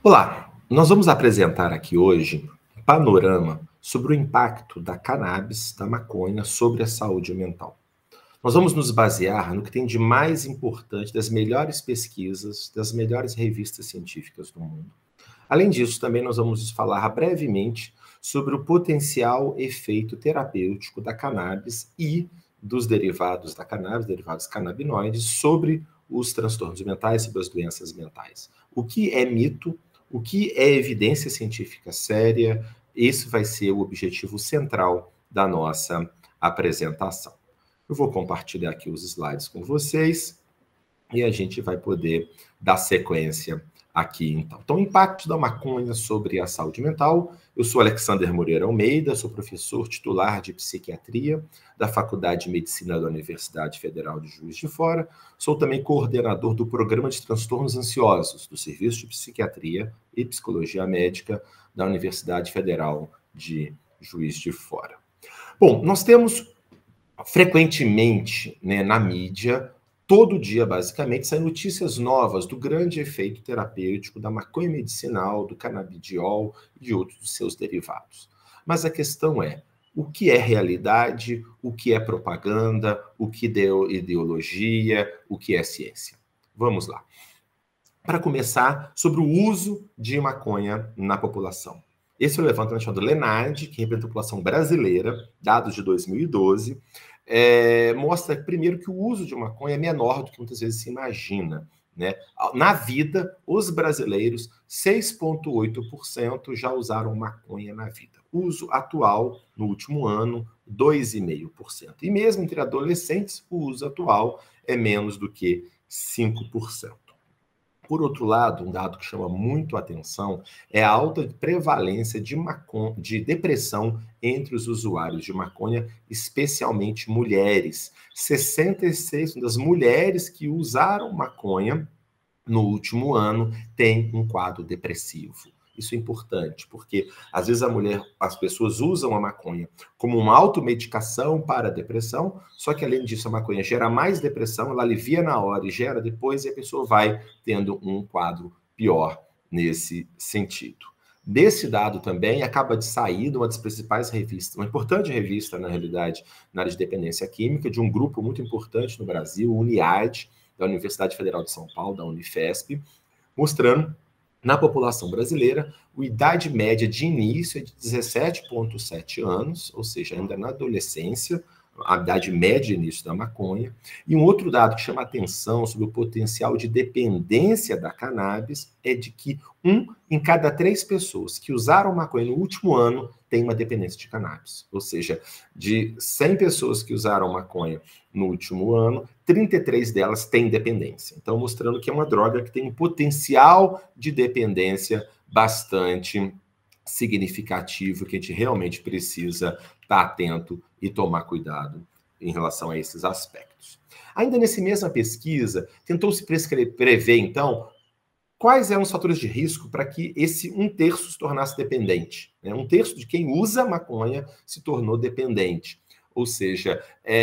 Olá, nós vamos apresentar aqui hoje um panorama sobre o impacto da cannabis, da maconha, sobre a saúde mental. Nós vamos nos basear no que tem de mais importante das melhores pesquisas, das melhores revistas científicas do mundo. Além disso, também nós vamos falar brevemente sobre o potencial efeito terapêutico da cannabis e dos derivados da cannabis, derivados canabinoides, sobre os transtornos mentais, sobre as doenças mentais. O que é mito, o que é evidência científica séria, esse vai ser o objetivo central da nossa apresentação. Eu vou compartilhar aqui os slides com vocês e a gente vai poder dar sequência aqui, então. Então, o impacto da maconha sobre a saúde mental. Eu sou Alexander Moreira Almeida, sou professor titular de psiquiatria da Faculdade de Medicina da Universidade Federal de Juiz de Fora. Sou também coordenador do Programa de Transtornos Ansiosos do Serviço de Psiquiatria e Psicologia Médica da Universidade Federal de Juiz de Fora. Bom, nós temos frequentemente, na mídia, todo dia, basicamente, saem notícias novas do grande efeito terapêutico da maconha medicinal, do canabidiol e de outros dos seus derivados. Mas a questão é, o que é realidade, o que é propaganda, o que é ideologia, o que é ciência? Vamos lá. Para começar, sobre o uso de maconha na população. Esse é o levantamento chamado Lenard, que representa a população brasileira, dados de 2012, mostra primeiro que o uso de maconha é menor do que muitas vezes se imagina. Na vida, os brasileiros, 6,8% já usaram maconha na vida. Uso atual, no último ano, 2,5%. E mesmo entre adolescentes, o uso atual é menos do que 5%. Por outro lado, um dado que chama muito a atenção é a alta prevalência de depressão entre os usuários de maconha, especialmente mulheres. 66% das mulheres que usaram maconha no último ano têm um quadro depressivo. Isso é importante, porque às vezes as pessoas usam a maconha como uma automedicação para a depressão, só que além disso a maconha gera mais depressão, ela alivia na hora e gera depois, e a pessoa vai tendo um quadro pior nesse sentido. Desse dado também acaba de sair de uma das principais revistas, uma importante revista, na realidade, na área de dependência química, de um grupo muito importante no Brasil, o UniAD, da Universidade Federal de São Paulo, da Unifesp, mostrando na população brasileira, a idade média de início é de 17,7 anos, ou seja, ainda na adolescência, a idade média de início da maconha. E um outro dado que chama a atenção sobre o potencial de dependência da cannabis é de que 1 em cada 3 pessoas que usaram maconha no último ano tem uma dependência de cannabis. Ou seja, de 100 pessoas que usaram maconha no último ano, 33 delas têm dependência. Então, mostrando que é uma droga que tem um potencial de dependência bastante significativo, que a gente realmente precisa estar atento e tomar cuidado em relação a esses aspectos. Ainda nessa mesma pesquisa, tentou-se prever, então, quais eram os fatores de risco para que esse 1/3 se tornasse dependente. 1/3 de quem usa maconha se tornou dependente. Ou seja,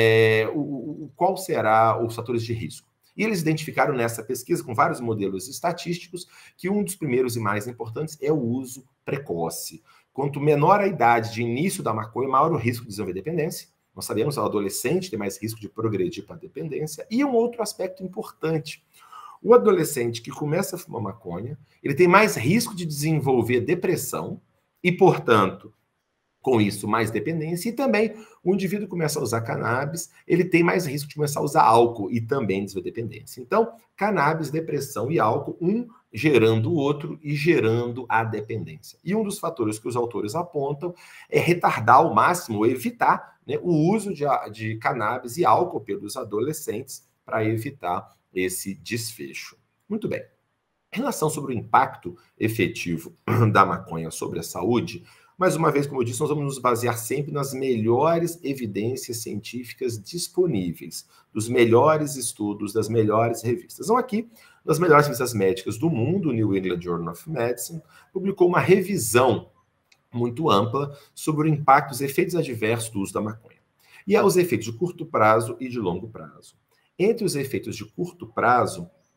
qual será os fatores de risco? E eles identificaram nessa pesquisa, com vários modelos estatísticos, que um dos primeiros e mais importantes é o uso precoce. Quanto menor a idade de início da maconha, maior o risco de desenvolver dependência. Nós sabemos que o adolescente tem mais risco de progredir para a dependência. E um outro aspecto importante: o adolescente que começa a fumar maconha, ele tem mais risco de desenvolver depressão e, portanto, com isso, mais dependência. E também, o indivíduo começa a usar cannabis, ele tem mais risco de começar a usar álcool e também desenvolver dependência. Então, cannabis, depressão e álcool, um gerando o outro e gerando a dependência. E um dos fatores que os autores apontam é retardar ao máximo, ou evitar, o uso de cannabis e álcool pelos adolescentes para evitar esse desfecho. Muito bem. Em relação sobre o impacto efetivo da maconha sobre a saúde, mais uma vez, como eu disse, nós vamos nos basear sempre nas melhores evidências científicas disponíveis, dos melhores estudos, das melhores revistas. Então, aqui, nas melhores revistas médicas do mundo, o New England Journal of Medicine publicou uma revisão muito ampla sobre o impacto, os efeitos adversos do uso da maconha. E há os efeitos de curto prazo e de longo prazo. Entre os efeitos de curto prazo,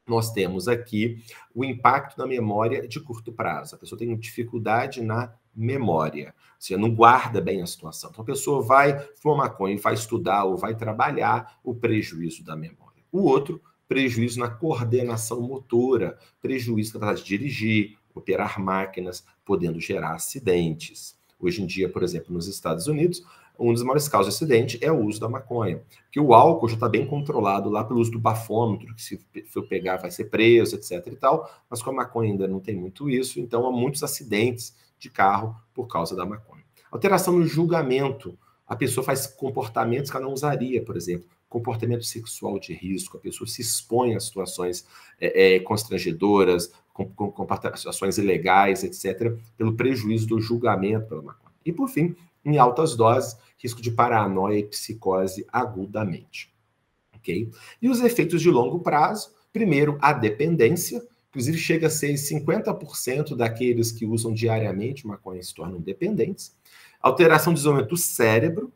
nós temos aqui o impacto na memória de curto prazo. A pessoa tem dificuldade na memória, você não guarda bem a situação. Então, a pessoa vai fumar maconha e vai estudar ou vai trabalhar, o prejuízo da memória. O outro, prejuízo na coordenação motora, prejuízo na capacidade de dirigir, operar máquinas, podendo gerar acidentes. Hoje em dia, por exemplo, nos Estados Unidos, uma das maiores causas de acidente é o uso da maconha. Porque o álcool já está bem controlado lá pelo uso do bafômetro, que se for pegar vai ser preso, etc. e tal, mas com a maconha ainda não tem muito isso, então há muitos acidentes de carro por causa da maconha. Alteração no julgamento. A pessoa faz comportamentos que ela não usaria, por exemplo, comportamento sexual de risco, a pessoa se expõe a situações constrangedoras, situações ilegais, etc., pelo prejuízo do julgamento pela maconha. E, por fim, em altas doses, risco de paranoia e psicose agudamente. Ok? E os efeitos de longo prazo, primeiro, a dependência, inclusive chega a ser 50% daqueles que usam diariamente maconha se tornam dependentes, alteração do desenvolvimento do cérebro,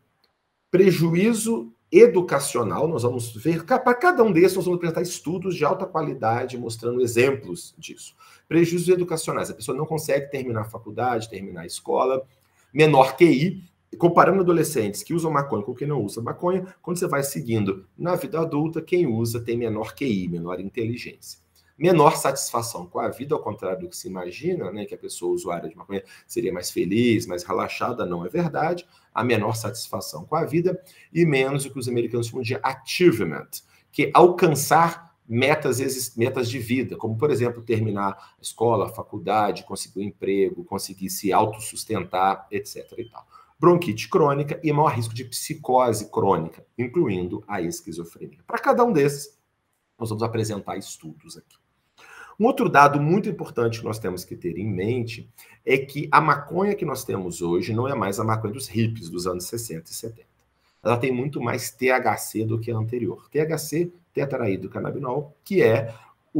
prejuízo educacional, nós vamos ver, para cada um desses nós vamos apresentar estudos de alta qualidade mostrando exemplos disso. Prejuízos educacionais, a pessoa não consegue terminar a faculdade, terminar a escola, menor QI, comparando adolescentes que usam maconha com quem não usa maconha, quando você vai seguindo na vida adulta, quem usa tem menor QI, menor inteligência. Menor satisfação com a vida, ao contrário do que se imagina, né, que a pessoa usuária de maconha seria mais feliz, mais relaxada, não é verdade. A menor satisfação com a vida e menos o que os americanos chamam de achievement, que é alcançar metas de vida, como, por exemplo, terminar a escola, a faculdade, conseguir um emprego, conseguir se autossustentar, etc. e tal. Bronquite crônica e maior risco de psicose crônica, incluindo a esquizofrenia. Para cada um desses, nós vamos apresentar estudos aqui. Um outro dado muito importante que nós temos que ter em mente é que a maconha que nós temos hoje não é mais a maconha dos hippies dos anos 60 e 70. Ela tem muito mais THC do que a anterior. THC, tetraídrocannabinol, que é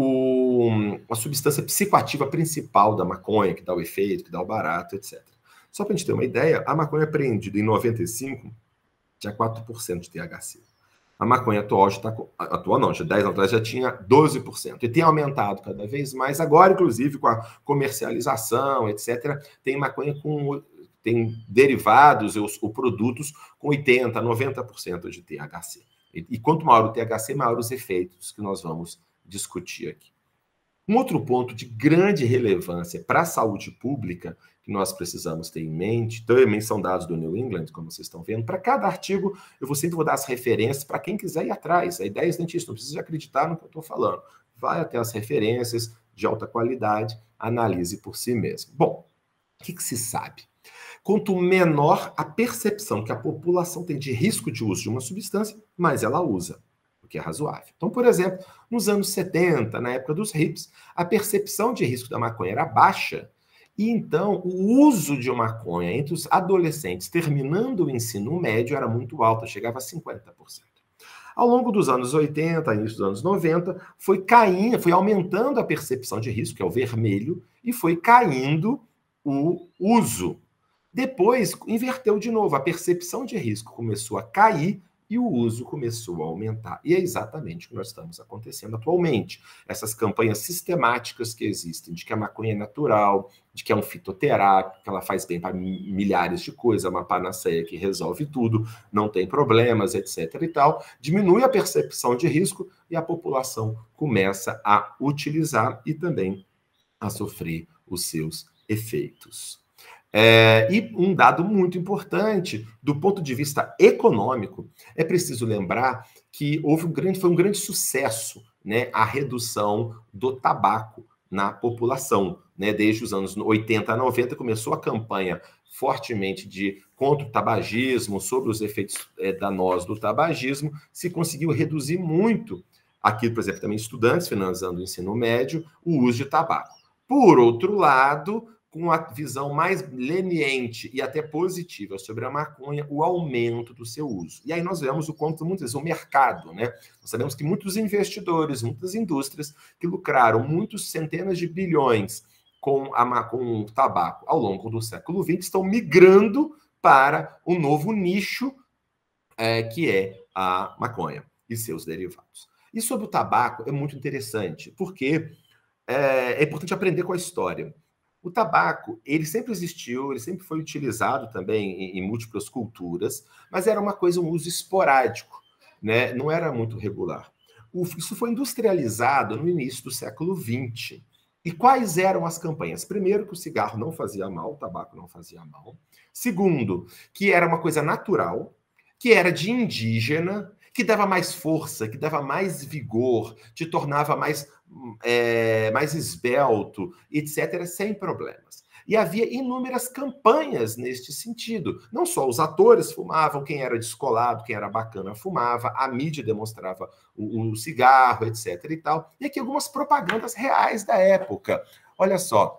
a substância psicoativa principal da maconha, que dá o efeito, que dá o barato, etc. Só para a gente ter uma ideia, a maconha apreendida em 95 tinha 4% de THC. A maconha atual já está... Atual não, já 10 anos atrás já tinha 12%. E tem aumentado cada vez mais. Agora, inclusive, com a comercialização, etc., tem maconha com... tem derivados ou produtos com 80%, 90% de THC. E quanto maior o THC, maior os efeitos que nós vamos discutir aqui. Um outro ponto de grande relevância para a saúde pública que nós precisamos ter em mente, também são dados do New England, como vocês estão vendo. Para cada artigo, eu sempre vou dar as referências para quem quiser ir atrás. A ideia é dentista, não precisa acreditar no que eu estou falando. Vai até as referências de alta qualidade, analise por si mesmo. Bom, o que se sabe? Quanto menor a percepção que a população tem de risco de uso de uma substância, mais ela usa, o que é razoável. Então, por exemplo, nos anos 70, na época dos hippies, a percepção de risco da maconha era baixa, e então o uso de maconha entre os adolescentes terminando o ensino médio era muito alto, chegava a 50%. Ao longo dos anos 80, início dos anos 90, foi aumentando a percepção de risco, que é o vermelho, e foi caindo o uso. Depois, inverteu de novo, a percepção de risco começou a cair e o uso começou a aumentar. E é exatamente o que nós estamos acontecendo atualmente. Essas campanhas sistemáticas que existem, de que a maconha é natural, de que é um fitoterápico, que ela faz bem para milhares de coisas, uma panaceia que resolve tudo, não tem problemas, etc. e tal, diminui a percepção de risco e a população começa a utilizar e também a sofrer os seus efeitos. E um dado muito importante, do ponto de vista econômico, é preciso lembrar que foi um grande sucesso, né, a redução do tabaco na população. Né? Desde os anos 80 a 90 começou a campanha fortemente contra o tabagismo, sobre os efeitos danosos do tabagismo, se conseguiu reduzir muito, aqui, por exemplo, também estudantes financiando o ensino médio, o uso de tabaco. Por outro lado, com a visão mais leniente e até positiva sobre a maconha, o aumento do seu uso. E aí nós vemos o quanto, muitas vezes, o mercado, né? Nós sabemos que muitos investidores, muitas indústrias que lucraram muitos centenas de bilhões com o tabaco ao longo do século XX estão migrando para um novo nicho que é a maconha e seus derivados. E sobre o tabaco é muito interessante, porque é importante aprender com a história. O tabaco, ele sempre existiu, ele sempre foi utilizado também em múltiplas culturas, mas era uma coisa, um uso esporádico, né? Não era muito regular. Isso foi industrializado no início do século XX. E quais eram as campanhas? Primeiro, que o cigarro não fazia mal, o tabaco não fazia mal. Segundo, que era uma coisa natural, que era de indígena, que dava mais força, que dava mais vigor, te tornava mais esbelto, etc., sem problemas. E havia inúmeras campanhas neste sentido. Não só os atores fumavam, quem era descolado, quem era bacana fumava, a mídia demonstrava o cigarro, etc. e tal. E aqui algumas propagandas reais da época. Olha só.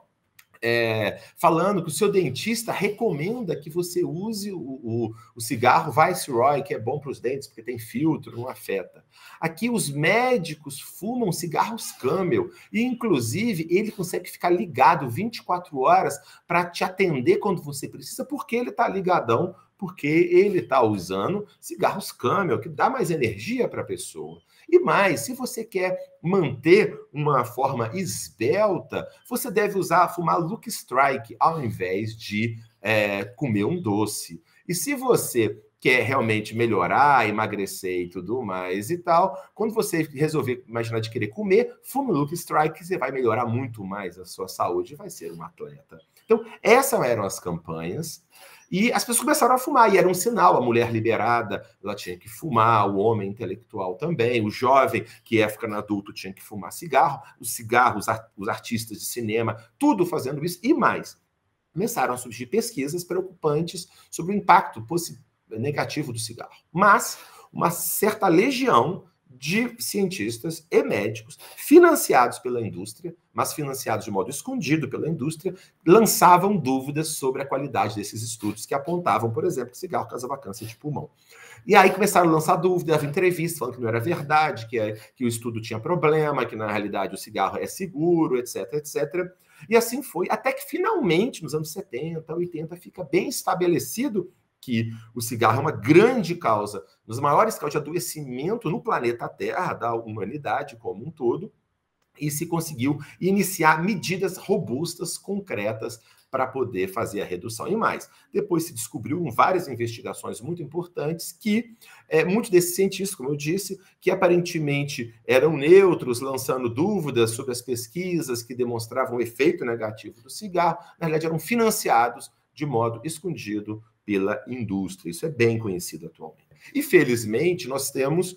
Falando que o seu dentista recomenda que você use o cigarro Viceroy, que é bom para os dentes, porque tem filtro, não afeta. Aqui os médicos fumam cigarros Camel, e inclusive ele consegue ficar ligado 24 horas para te atender quando você precisa, porque ele está ligadão, porque ele está usando cigarros Camel, que dá mais energia para a pessoa. E mais, se você quer manter uma forma esbelta, você deve fumar Lucky Strike ao invés de comer um doce. E se você quer realmente melhorar, emagrecer e tudo mais e tal, quando você resolver imaginar de querer comer, fume Lucky Strike, que você vai melhorar muito mais a sua saúde e vai ser um atleta. Então, essas eram as campanhas. E as pessoas começaram a fumar, e era um sinal, a mulher liberada, ela tinha que fumar, o homem intelectual também, o jovem que é ficando adulto tinha que fumar cigarro, os cigarros, os artistas de cinema, tudo fazendo isso, e mais. Começaram a surgir pesquisas preocupantes sobre o impacto negativo do cigarro. Mas uma certa legião de cientistas e médicos, financiados pela indústria, mas financiados de modo escondido pela indústria, lançavam dúvidas sobre a qualidade desses estudos que apontavam, por exemplo, que cigarro causava câncer de pulmão. E aí começaram a lançar dúvidas, havia entrevistas falando que não era verdade, que o estudo tinha problema, que na realidade o cigarro é seguro, etc, etc. E assim foi, até que finalmente, nos anos 70, 80, fica bem estabelecido que o cigarro é uma grande causa, das maiores causas de adoecimento no planeta Terra, da humanidade como um todo, e se conseguiu iniciar medidas robustas, concretas, para poder fazer a redução. E mais, depois se descobriu em várias investigações muito importantes que muitos desses cientistas, como eu disse, que aparentemente eram neutros, lançando dúvidas sobre as pesquisas que demonstravam o efeito negativo do cigarro, na verdade eram financiados de modo escondido pela indústria. Isso é bem conhecido atualmente. E, felizmente, nós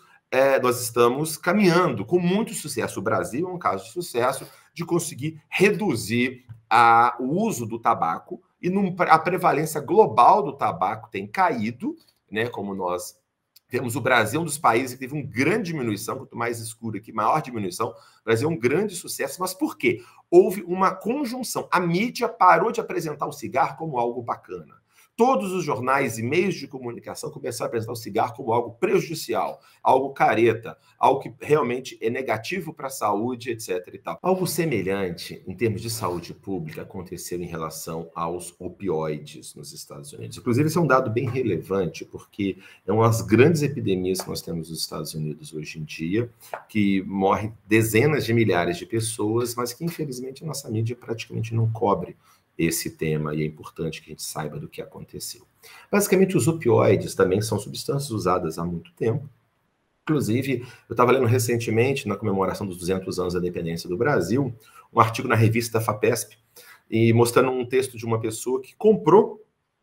estamos caminhando com muito sucesso. O Brasil é um caso de sucesso de conseguir reduzir o uso do tabaco, e a prevalência global do tabaco tem caído, né, como nós temos. O Brasil é um dos países que teve uma grande diminuição, quanto mais escuro aqui, maior diminuição. O Brasil é um grande sucesso, mas por quê? Houve uma conjunção. A mídia parou de apresentar o cigarro como algo bacana. Todos os jornais e meios de comunicação começaram a apresentar o cigarro como algo prejudicial, algo careta, algo que realmente é negativo para a saúde, etc. e tal. Algo semelhante, em termos de saúde pública, aconteceu em relação aos opioides nos Estados Unidos. Inclusive, esse é um dado bem relevante, porque é uma das grandes epidemias que nós temos nos Estados Unidos hoje em dia, que morre dezenas de milhares de pessoas, mas que, infelizmente, a nossa mídia praticamente não cobre esse tema, e é importante que a gente saiba do que aconteceu. Basicamente, os opioides também são substâncias usadas há muito tempo. Inclusive, eu estava lendo recentemente, na comemoração dos 200 anos da independência do Brasil, um artigo na revista FAPESP, e mostrando um texto de uma pessoa que comprou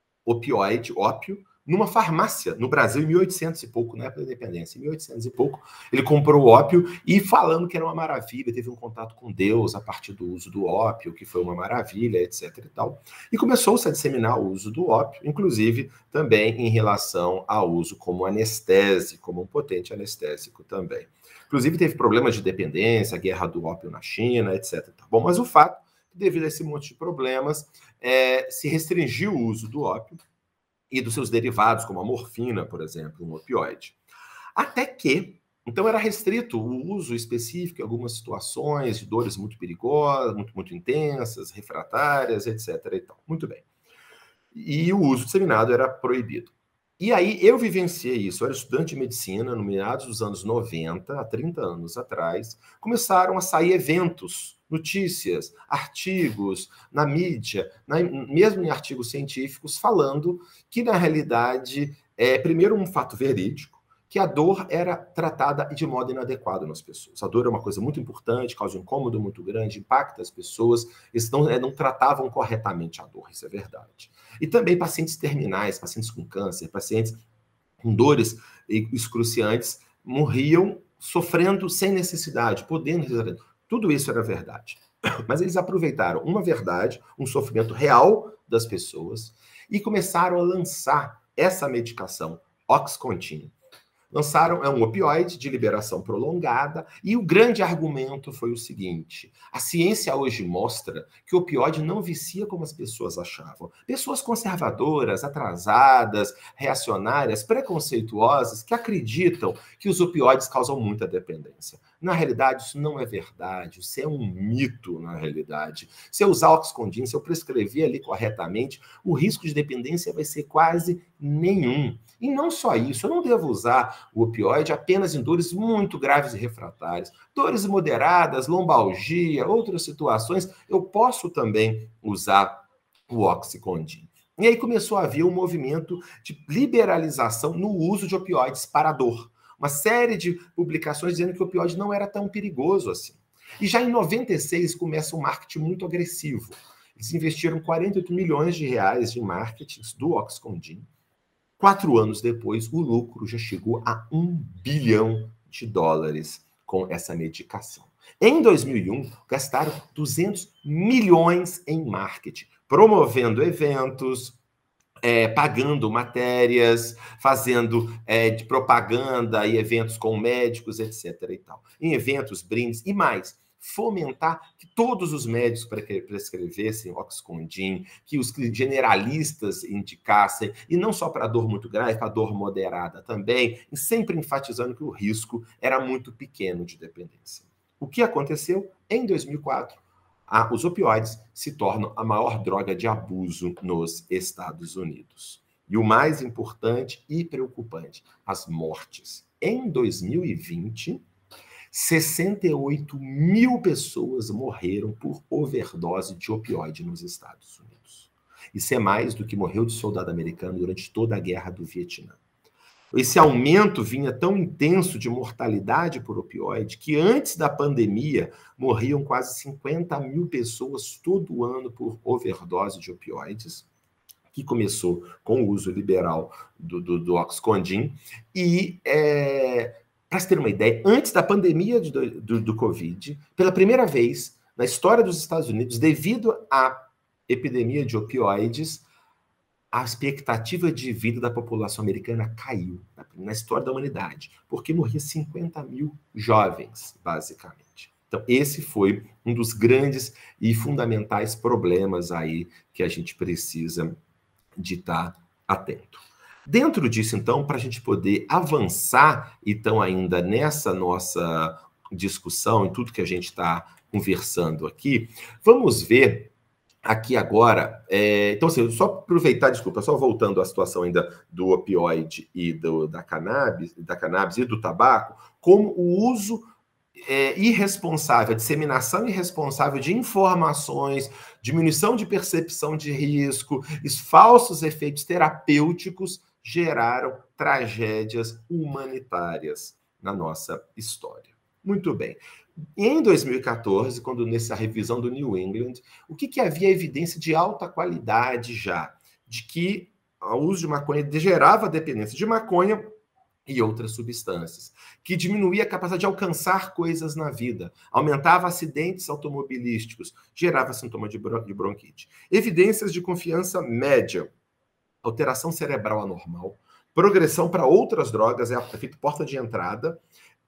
ópio, numa farmácia no Brasil em 1800 e pouco, na época da independência, em 1800 e pouco, ele comprou o ópio e falando que era uma maravilha, teve um contato com Deus a partir do uso do ópio, que foi uma maravilha, etc e tal. E começou-se a disseminar o uso do ópio, inclusive também em relação ao uso como anestésico, como um potente anestésico também. Inclusive teve problemas de dependência, a guerra do ópio na China, etc. Bom, mas o fato, devido a esse monte de problemas, se restringiu o uso do ópio e dos seus derivados, como a morfina, por exemplo, um opioide. Até que, então era restrito o uso específico em algumas situações de dores muito perigosas, muito intensas, refratárias, etc. E tal. Muito bem. E o uso disseminado era proibido. E aí eu vivenciei isso, eu era estudante de medicina, no meados dos anos 90, há 30 anos atrás, começaram a sair eventos, notícias, artigos na mídia, mesmo em artigos científicos, falando que, na realidade, primeiro um fato verídico, que a dor era tratada de modo inadequado nas pessoas. A dor é uma coisa muito importante, causa um incômodo muito grande, impacta as pessoas, eles não tratavam corretamente a dor, isso é verdade. E também pacientes terminais, pacientes com câncer, pacientes com dores excruciantes, morriam sofrendo sem necessidade, podendo... Tudo isso era verdade. Mas eles aproveitaram uma verdade, um sofrimento real das pessoas, e começaram a lançar essa medicação, Oxycontin. Lançaram um opioide de liberação prolongada, e o grande argumento foi o seguinte: a ciência hoje mostra que o opioide não vicia como as pessoas achavam. Pessoas conservadoras, atrasadas, reacionárias, preconceituosas, que acreditam que os opioides causam muita dependência. Na realidade, isso não é verdade, isso é um mito, na realidade. Se eu usar Oxycontin, se eu prescrever ali corretamente, o risco de dependência vai ser quase nenhum. E não só isso, eu não devo usar o opioide apenas em dores muito graves e refratárias. Dores moderadas, lombalgia, outras situações, eu posso também usar o Oxycontin. E aí começou a haver um movimento de liberalização no uso de opioides para a dor. Uma série de publicações dizendo que o opioide não era tão perigoso assim. E já em 96 começa um marketing muito agressivo. Eles investiram 48 milhões de reais em marketing do Oxycontin. 4 anos depois, o lucro já chegou a $1 bilhão com essa medicação. Em 2001, gastaram 200 milhões em marketing, promovendo eventos, pagando matérias, fazendo de propaganda e eventos com médicos, etc. e tal. Em eventos, brindes e mais. Fomentar que todos os médicos prescrevessem Oxycontin, que os generalistas indicassem, e não só para dor muito grave, para dor moderada também, e sempre enfatizando que o risco era muito pequeno de dependência. O que aconteceu? Em 2004, os opioides se tornam a maior droga de abuso nos Estados Unidos. E o mais importante e preocupante, as mortes. Em 2020... 68 mil pessoas morreram por overdose de opioide nos Estados Unidos. Isso é mais do que morreu de soldado americano durante toda a guerra do Vietnã. Esse aumento vinha tão intenso de mortalidade por opioide que antes da pandemia morriam quase 50 mil pessoas todo ano por overdose de opioides, que começou com o uso liberal do Oxycontin, e para você ter uma ideia, antes da pandemia do Covid, pela primeira vez na história dos Estados Unidos, devido à epidemia de opioides, a expectativa de vida da população americana caiu na história da humanidade, porque morria 50 mil jovens, basicamente. Então, esse foi um dos grandes e fundamentais problemas aí que a gente precisa de estar atento. Dentro disso, então, para a gente poder avançar, então, ainda nessa nossa discussão, em tudo que a gente está conversando aqui, vamos ver aqui agora... então, assim, só aproveitar, desculpa, só voltando à situação ainda do opioide e da cannabis e do tabaco, como o uso irresponsável, a disseminação irresponsável de informações, diminuição de percepção de risco, os falsos efeitos terapêuticos geraram tragédias humanitárias na nossa história. Muito bem. Em 2014, quando nessa revisão do New England, o que havia evidência de alta qualidade já, de que o uso de maconha gerava dependência de maconha e outras substâncias, que diminuía a capacidade de alcançar coisas na vida, aumentava acidentes automobilísticos, gerava sintoma de bronquite. Evidências de confiança média, alteração cerebral anormal, progressão para outras drogas, é feito porta de entrada,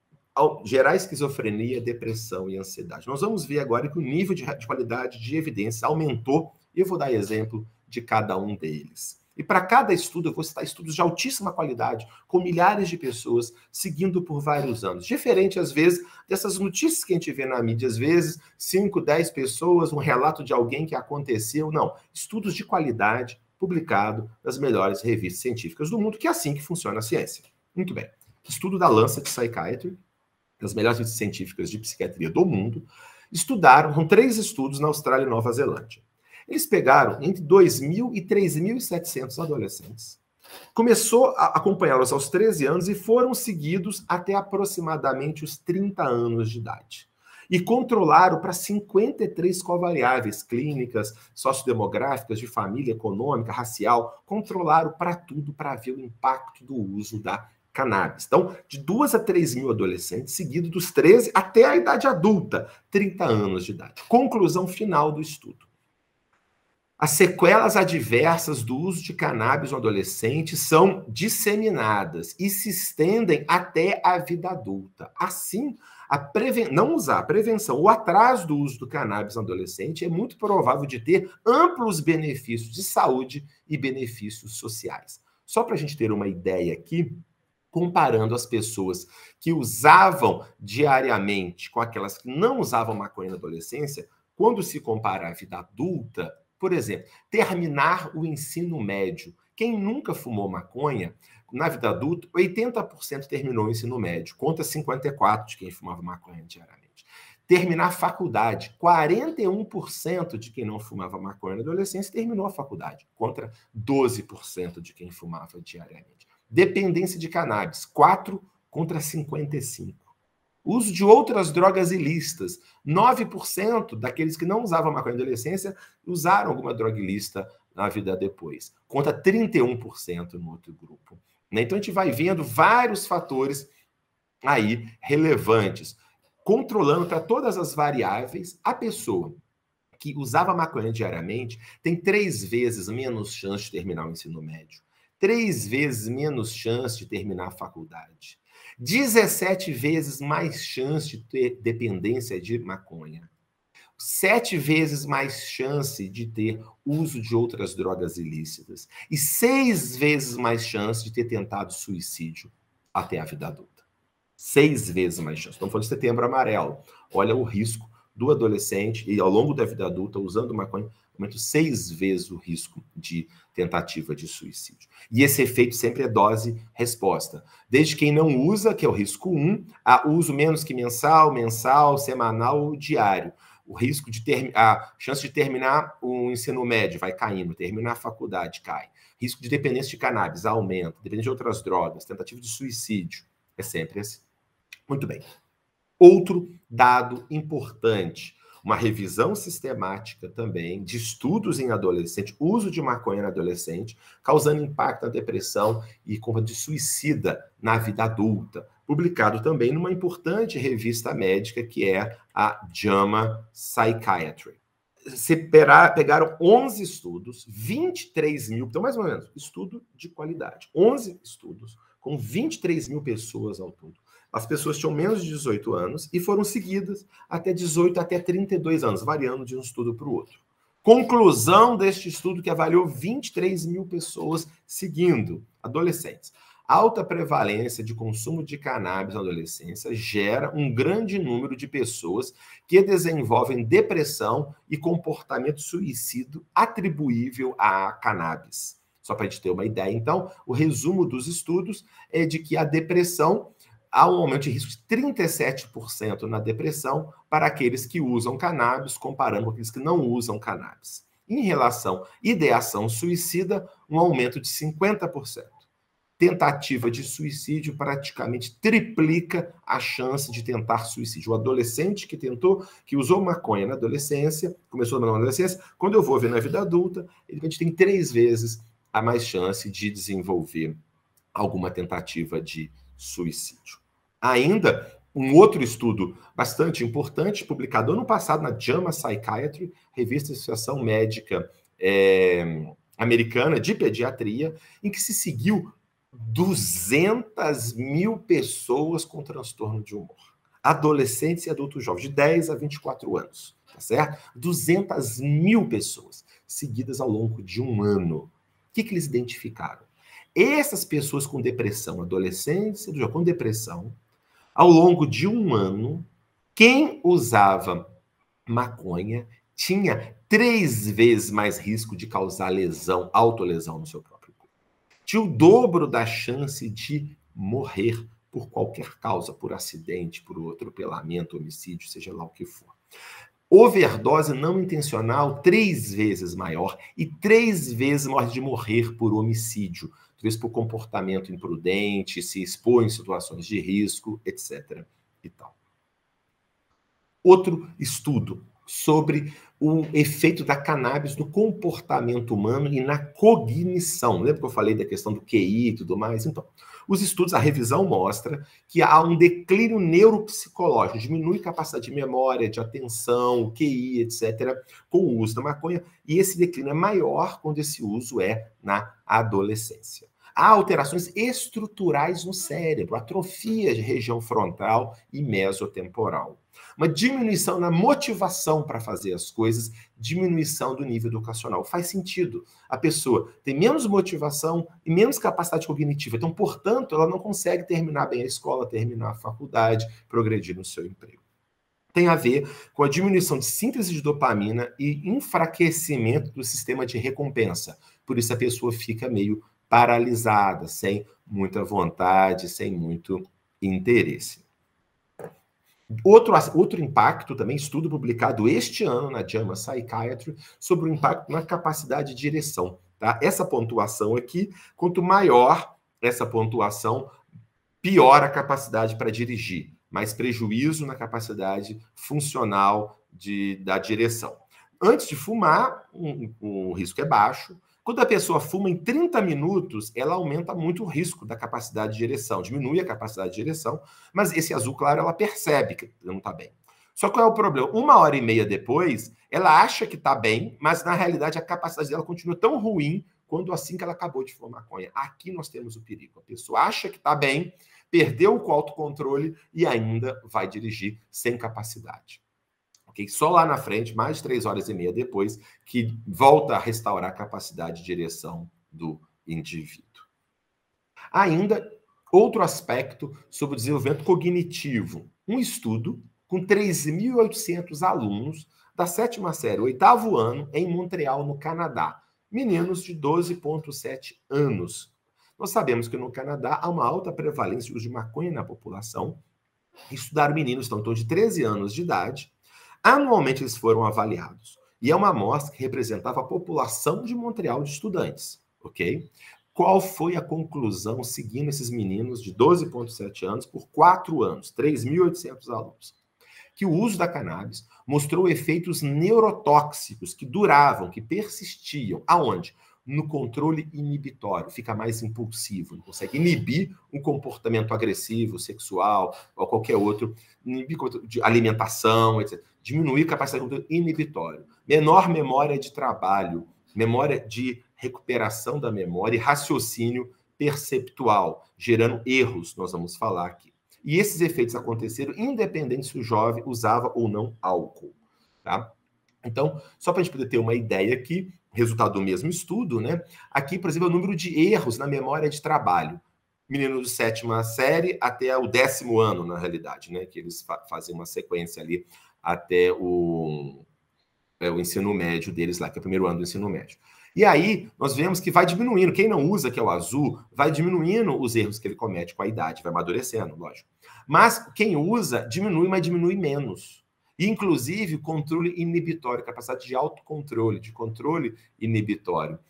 gerar esquizofrenia, depressão e ansiedade. Nós vamos ver agora que o nível de qualidade de evidência aumentou, e eu vou dar exemplo de cada um deles. E para cada estudo, eu vou citar estudos de altíssima qualidade, com milhares de pessoas seguindo por vários anos. Diferente, às vezes, dessas notícias que a gente vê na mídia, às vezes, 5, 10 pessoas, um relato de alguém que aconteceu. Não, estudos de qualidade, publicado nas melhores revistas científicas do mundo, que é assim que funciona a ciência. Muito bem. Estudo da Lancet Psychiatry, das melhores revistas científicas de psiquiatria do mundo, estudaram com 3 estudos na Austrália e Nova Zelândia. Eles pegaram entre 2.000 e 3.700 adolescentes, começou a acompanhá-los aos 13 anos e foram seguidos até aproximadamente os 30 anos de idade. E controlaram para 53 covariáveis clínicas, sociodemográficas, de família, econômica, racial, controlaram para tudo para ver o impacto do uso da cannabis. Então, de 2 a 3 mil adolescentes, seguido dos 13 até a idade adulta, 30 anos de idade. Conclusão final do estudo. As sequelas adversas do uso de cannabis no adolescente são disseminadas e se estendem até a vida adulta. Assim, não usar a prevenção, o atraso do uso do cannabis no adolescente é muito provável de ter amplos benefícios de saúde e benefícios sociais. Só para a gente ter uma ideia aqui, comparando as pessoas que usavam diariamente com aquelas que não usavam maconha na adolescência, quando se compara a vida adulta, por exemplo, terminar o ensino médio. Quem nunca fumou maconha, na vida adulta, 80% terminou o ensino médio, contra 54% de quem fumava maconha diariamente. Terminar a faculdade, 41% de quem não fumava maconha na adolescência terminou a faculdade, contra 12% de quem fumava diariamente. Dependência de cannabis, 4 contra 55. Uso de outras drogas ilícitas. 9% daqueles que não usavam maconha na adolescência usaram alguma droga ilícita na vida depois. Contra 31% no outro grupo. Então, a gente vai vendo vários fatores aí relevantes. Controlando para todas as variáveis, a pessoa que usava maconha diariamente tem 3 vezes menos chance de terminar o ensino médio. 3 vezes menos chance de terminar a faculdade. 17 vezes mais chance de ter dependência de maconha. 7 vezes mais chance de ter uso de outras drogas ilícitas. E 6 vezes mais chance de ter tentado suicídio até a vida adulta. 6 vezes mais chance. Estamos falando de Setembro Amarelo. Olha o risco do adolescente e ao longo da vida adulta, usando maconha, aumenta 6 vezes o risco de tentativa de suicídio. E esse efeito sempre é dose-resposta. Desde quem não usa, que é o risco 1, a uso menos que mensal, semanal ou diário. O risco de a chance de terminar o ensino médio vai caindo, terminar a faculdade cai. Risco de dependência de cannabis aumenta, dependência de outras drogas, tentativa de suicídio. É sempre assim. Muito bem. Outro dado importante, uma revisão sistemática também de estudos em adolescente, uso de maconha na adolescente, causando impacto na depressão e como de suicida na vida adulta, publicado também numa importante revista médica que é a JAMA Psychiatry. Pegaram 11 estudos, 23 mil, então mais ou menos, estudo de qualidade, 11 estudos com 23 mil pessoas ao todo. As pessoas tinham menos de 18 anos e foram seguidas até 18 até 32 anos, variando de um estudo para o outro. Conclusão deste estudo que avaliou 23 mil pessoas seguindo, adolescentes. Alta prevalência de consumo de cannabis na adolescência gera um grande número de pessoas que desenvolvem depressão e comportamento suicida atribuível à cannabis. Só para a gente ter uma ideia, então, o resumo dos estudos é de que a depressão há um aumento de risco de 37% na depressão para aqueles que usam cannabis, comparando com aqueles que não usam cannabis. Em relação à ideação suicida, um aumento de 50%. Tentativa de suicídio praticamente triplica a chance de tentar suicídio. O adolescente que usou maconha na adolescência, começou na adolescência, quando eu vou ver na vida adulta, ele tem 3 vezes a mais chance de desenvolver alguma tentativa de suicídio. Ainda, um outro estudo bastante importante, publicado ano passado na JAMA Psychiatry, revista de Associação Médica Americana de Pediatria, em que se seguiu 200 mil pessoas com transtorno de humor. Adolescentes e adultos jovens, de 10 a 24 anos, tá certo? 200 mil pessoas, seguidas ao longo de um ano. O que eles identificaram? Essas pessoas com depressão, adolescentes com depressão, ao longo de um ano, quem usava maconha tinha 3 vezes mais risco de causar lesão, autolesão no seu próprio corpo. Tinha o dobro da chance de morrer por qualquer causa, por acidente, por atropelamento, homicídio, seja lá o que for. Overdose não intencional, 3 vezes maior e 3 vezes maior de morrer por homicídio, talvez por comportamento imprudente, se expor em situações de risco, etc. e tal. Outro estudo sobre o efeito da cannabis no comportamento humano e na cognição. Lembra que eu falei da questão do QI e tudo mais? Então, os estudos, a revisão mostra que há um declínio neuropsicológico, diminui capacidade de memória, de atenção, QI, etc., com o uso da maconha, e esse declínio é maior quando esse uso é na adolescência. Há alterações estruturais no cérebro, atrofia de região frontal e mesotemporal. Uma diminuição na motivação para fazer as coisas, diminuição do nível educacional. Faz sentido. A pessoa tem menos motivação e menos capacidade cognitiva. Então, portanto, ela não consegue terminar bem a escola, terminar a faculdade, progredir no seu emprego. Tem a ver com a diminuição de síntese de dopamina e enfraquecimento do sistema de recompensa. Por isso, a pessoa fica meio paralisada, sem muita vontade, sem muito interesse. Outro impacto também, estudo publicado este ano na JAMA Psychiatry, sobre o impacto na capacidade de direção. Tá? Essa pontuação aqui, quanto maior essa pontuação, pior a capacidade para dirigir, mais prejuízo na capacidade funcional da direção. Antes de fumar, o risco é baixo. Quando a pessoa fuma em 30 minutos, ela aumenta muito o risco da capacidade de direção, diminui a capacidade de direção, mas esse azul claro ela percebe que não está bem. Só qual é o problema? 1h30 depois, ela acha que está bem, mas na realidade a capacidade dela continua tão ruim quanto assim que ela acabou de fumar maconha. Aqui nós temos o perigo. A pessoa acha que está bem, perdeu o autocontrole e ainda vai dirigir sem capacidade. Só lá na frente, mais de 3h30 depois, que volta a restaurar a capacidade de direção do indivíduo. Ainda, outro aspecto sobre o desenvolvimento cognitivo. Um estudo com 3.800 alunos da 7ª série, 8º ano, em Montreal, no Canadá. Meninos de 12,7 anos. Nós sabemos que no Canadá há uma alta prevalência de uso de maconha na população. Estudaram meninos então, de 13 anos de idade. Anualmente eles foram avaliados. E é uma amostra que representava a população de Montreal de estudantes, ok? Qual foi a conclusão seguindo esses meninos de 12,7 anos por 4 anos, 3.800 alunos? Que o uso da cannabis mostrou efeitos neurotóxicos que duravam, que persistiam. Aonde? No controle inibitório, fica mais impulsivo, não consegue inibir um comportamento agressivo, sexual, ou qualquer outro, inibir de alimentação, etc. Diminuir a capacidade de controle inibitório. Menor memória de trabalho, memória de recuperação da memória e raciocínio perceptual, gerando erros, nós vamos falar aqui. E esses efeitos aconteceram independente se o jovem usava ou não álcool, tá? Então, só para a gente poder ter uma ideia aqui, resultado do mesmo estudo, né? Aqui, por exemplo, é o número de erros na memória de trabalho. Meninos de 7ª série até o 10º ano, na realidade, né? Que eles fazem uma sequência ali até o ensino médio deles lá, que é o 1º ano do ensino médio. E aí, nós vemos que vai diminuindo. Quem não usa, que é o azul, vai diminuindo os erros que ele comete com a idade, vai amadurecendo, lógico. Mas quem usa, diminui, mas diminui menos. E, inclusive, controle inibitório, capacidade de autocontrole, de controle inibitório.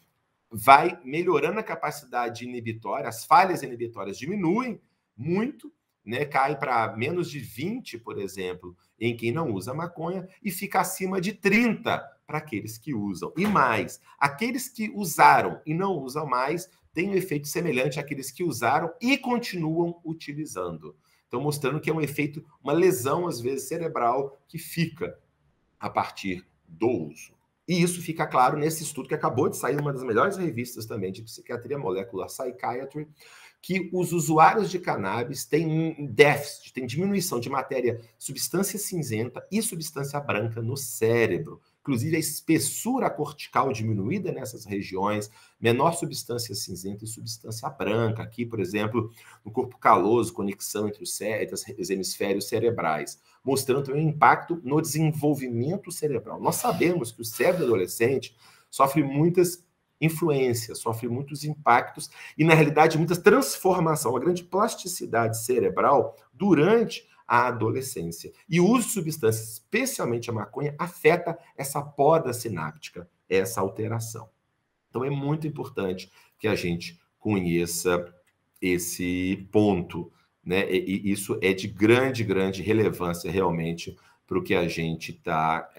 Vai melhorando a capacidade inibitória, as falhas inibitórias diminuem muito, né? Cai para menos de 20, por exemplo, em quem não usa maconha, e fica acima de 30 para aqueles que usam. E mais, aqueles que usaram e não usam mais têm um efeito semelhante àqueles que usaram e continuam utilizando. Então, mostrando que é um efeito, uma lesão, às vezes, cerebral, que fica a partir do uso. E isso fica claro nesse estudo que acabou de sair, uma das melhores revistas também de psiquiatria molecular, Psychiatry, que os usuários de cannabis têm um déficit, têm diminuição de matéria, substância cinzenta e substância branca no cérebro. inclusive a espessura cortical diminuída nessas regiões, menor substância cinzenta e substância branca. Aqui, por exemplo, no corpo caloso, conexão entre os hemisférios cerebrais, mostrando também um impacto no desenvolvimento cerebral. Nós sabemos que o cérebro adolescente sofre muitas influências, sofre muitos impactos e, na realidade, muitas transformações, uma grande plasticidade cerebral durante a adolescência. E o uso de substâncias, especialmente a maconha, afeta essa poda sináptica, essa alteração. Então, é muito importante que a gente conheça esse ponto, né? E isso é de grande, grande relevância, realmente, para o que a gente está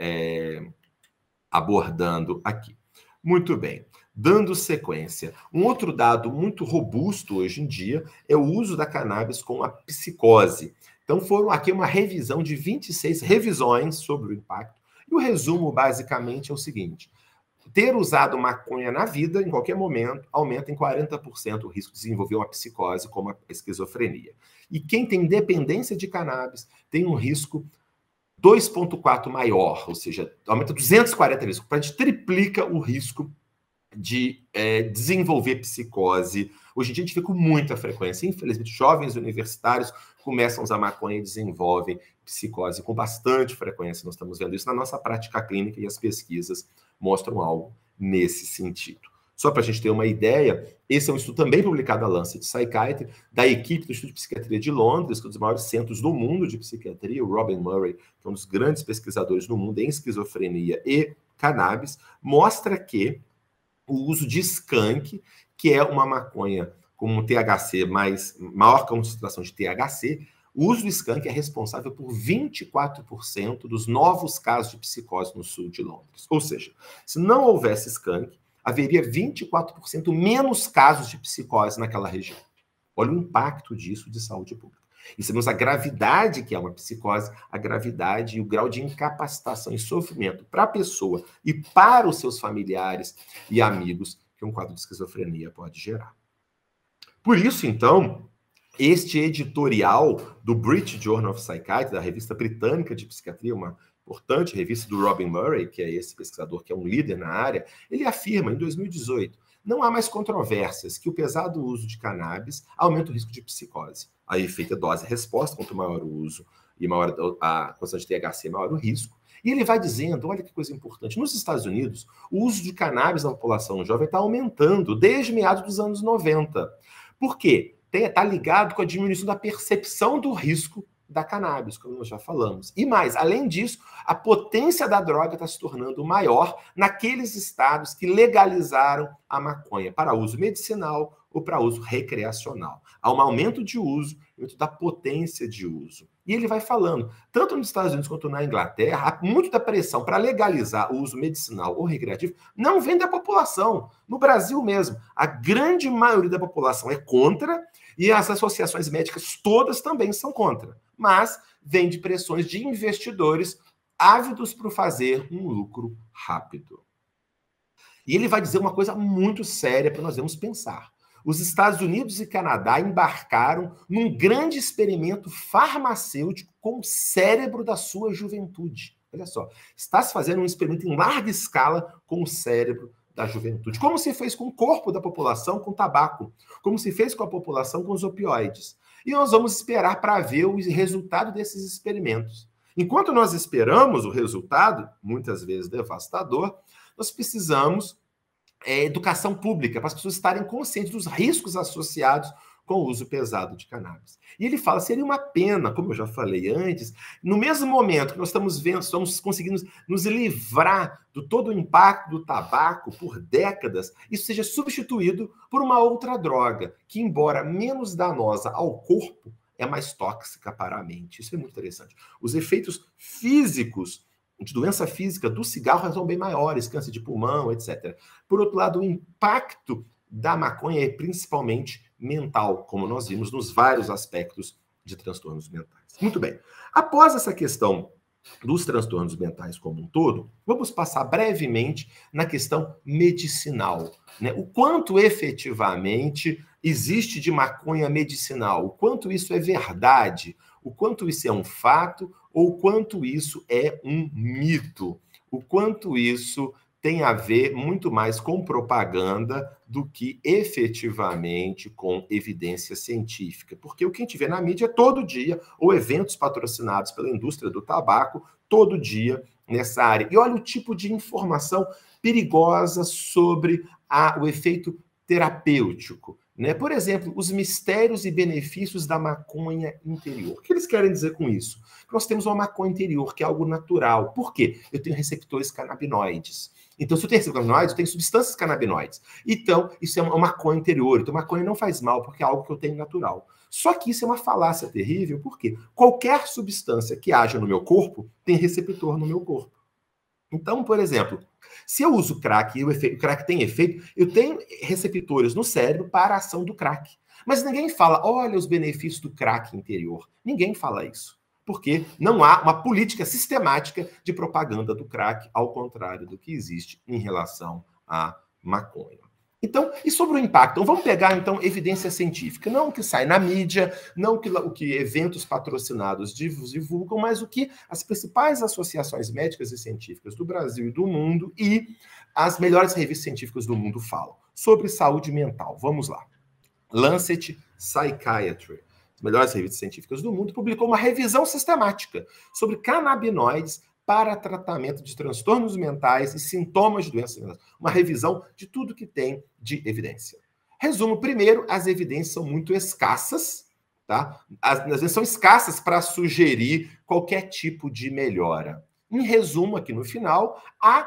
abordando aqui. Muito bem. Dando sequência, um outro dado muito robusto hoje em dia é o uso da cannabis com a psicose. Então, foram aqui uma revisão de 26 revisões sobre o impacto. E o resumo, basicamente, é o seguinte: ter usado maconha na vida, em qualquer momento, aumenta em 40% o risco de desenvolver uma psicose, como a esquizofrenia. E quem tem dependência de cannabis tem um risco 2,4 maior, ou seja, aumenta 240 vezes. A gente triplica o risco de desenvolver psicose. Hoje em dia a gente vê com muita frequência. Infelizmente, jovens universitários começam a usar maconha e desenvolvem psicose com bastante frequência. Nós estamos vendo isso na nossa prática clínica e as pesquisas mostram algo nesse sentido. Só para a gente ter uma ideia, esse é um estudo também publicado na Lancet Psychiatry, da equipe do Instituto de Psiquiatria de Londres, que é um dos maiores centros do mundo de psiquiatria, o Robin Murray, que é um dos grandes pesquisadores no mundo em esquizofrenia e cannabis, mostra que o uso de skunk, que é uma maconha com um THC maior concentração de THC, o uso do skunk é responsável por 24% dos novos casos de psicose no sul de Londres. Ou seja, se não houvesse skunk, haveria 24% menos casos de psicose naquela região. Olha o impacto disso de saúde pública. E sabemos a gravidade que é uma psicose, a gravidade e o grau de incapacitação e sofrimento para a pessoa e para os seus familiares e amigos que um quadro de esquizofrenia pode gerar. Por isso, então, este editorial do British Journal of Psychiatry, da revista britânica de psiquiatria, uma importante revista do Robin Murray, que é esse pesquisador que é um líder na área, ele afirma, em 2018, não há mais controvérsias que o pesado uso de cannabis aumenta o risco de psicose. A efeito dose-resposta, quanto maior o uso e maior a concentração de THC, maior o risco. E ele vai dizendo, olha que coisa importante, nos Estados Unidos, o uso de cannabis na população jovem está aumentando desde meados dos anos 90. Por quê? Está ligado com a diminuição da percepção do risco da cannabis, como nós já falamos. E mais, além disso, a potência da droga está se tornando maior naqueles estados que legalizaram a maconha para uso medicinal ou para uso recreacional. Há um aumento de uso, aumento da potência de uso. E ele vai falando, tanto nos Estados Unidos quanto na Inglaterra, muito da pressão para legalizar o uso medicinal ou recreativo não vem da população. No Brasil mesmo, a grande maioria da população é contra e as associações médicas todas também são contra. Mas vem de pressões de investidores ávidos por fazer um lucro rápido. E ele vai dizer uma coisa muito séria para nós vamos pensar. Os Estados Unidos e Canadá embarcaram num grande experimento farmacêutico com o cérebro da sua juventude. Olha só, está se fazendo um experimento em larga escala com o cérebro da juventude. Como se fez com o corpo da população com o tabaco, como se fez com a população com os opioides. E nós vamos esperar para ver o resultado desses experimentos. Enquanto nós esperamos o resultado, muitas vezes devastador, nós precisamos educação pública, para as pessoas estarem conscientes dos riscos associados com o uso pesado de cannabis. E ele fala, seria uma pena, como eu já falei antes, no mesmo momento que nós estamos conseguindo nos livrar do todo o impacto do tabaco por décadas, isso seja substituído por uma outra droga, que embora menos danosa ao corpo, é mais tóxica para a mente. Isso é muito interessante. Os efeitos físicos de doença física do cigarro são bem maiores, câncer de pulmão, etc. Por outro lado, o impacto da maconha é principalmente mental, como nós vimos nos vários aspectos de transtornos mentais. Muito bem. Após essa questão dos transtornos mentais como um todo, vamos passar brevemente na questão medicinal, né? O quanto efetivamente existe de maconha medicinal, o quanto isso é verdade, o quanto isso é um fato ou o quanto isso é um mito. o quanto isso tem a ver muito mais com propaganda do que efetivamente com evidência científica. Porque o que a gente vê na mídia todo dia, ou eventos patrocinados pela indústria do tabaco, todo dia nessa área. E olha o tipo de informação perigosa sobre o efeito terapêutico. Né? Por exemplo, os mistérios e benefícios da maconha interior. O que eles querem dizer com isso? Nós temos uma maconha interior, que é algo natural. Por quê? Eu tenho receptores canabinoides. Então, se eu tenho receptores canabinoides, eu tenho substâncias canabinoides. Então, isso é uma maconha interior. Então, maconha não faz mal, porque é algo que eu tenho natural. Só que isso é uma falácia terrível, porque qualquer substância que haja no meu corpo tem receptor no meu corpo. Então, por exemplo, se eu uso crack e o crack tem efeito, eu tenho receptores no cérebro para a ação do crack. Mas ninguém fala, olha os benefícios do crack interior. Ninguém fala isso. Porque não há uma política sistemática de propaganda do crack, ao contrário do que existe em relação à maconha. Então, e sobre o impacto? Então, vamos pegar, então, evidência científica. Não o que sai na mídia, não o que eventos patrocinados divulgam, mas o que as principais associações médicas e científicas do Brasil e do mundo e as melhores revistas científicas do mundo falam sobre saúde mental. Vamos lá. Lancet Psychiatry, as melhores revistas científicas do mundo, publicou uma revisão sistemática sobre canabinoides para tratamento de transtornos mentais e sintomas de doenças mentais. Uma revisão de tudo que tem de evidência. Resumo, primeiro, as evidências são muito escassas, tá? As evidências são escassas para sugerir qualquer tipo de melhora. Em resumo, aqui no final, há